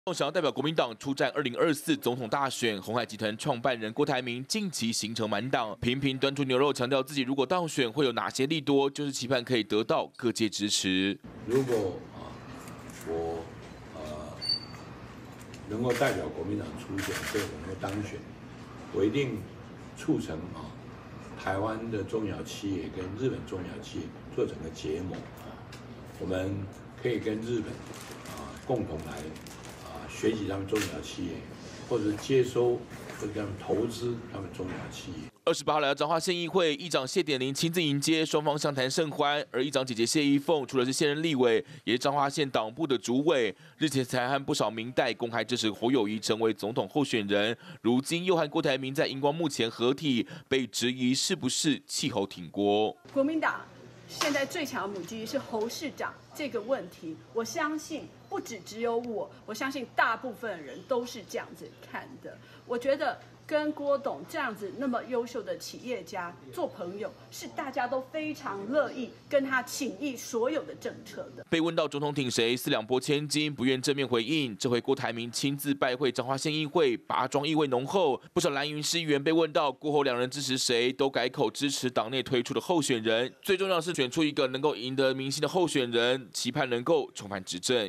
想要代表国民党出战2024总统大选，鸿海集团创办人郭台铭近期行程满档，频频端出牛肉，强调自己如果当选会有哪些利多，就是期盼可以得到各界支持。 如果我能够代表国民党出选，对我能够当选，我一定促成台湾的中小企业跟日本中小企业做整个结盟我们可以跟日本共同来学习他们中小企业，或者接收或者他们投资他们中小企业。 28号来到彰化县议会，议长谢点玲亲自迎接，双方相谈甚欢。而议长姐姐谢依凤，除了是现任立委，也是彰化县党部的主委，日前才和不少民代公开支持侯友宜成为总统候选人，如今又和郭台铭在荧光幕前合体，被质疑是不是弃侯挺郭。 国民党现在最强的母鸡是侯市长这个问题，我相信不只有我相信大部分人都是这样子看的。我觉得跟郭董这样子那么优秀的企业家做朋友，是大家都非常乐意跟他请益所有的政策的。 被问到总统挺谁，4两拨千金，不愿正面回应。这回郭台铭亲自拜会彰化县议会，拔庄意味浓厚。不少蓝营市议员被问到过后两人支持谁，都改口支持党内推出的候选人。最重要是选出一个能够赢得民心的候选人，期盼能够重返执政。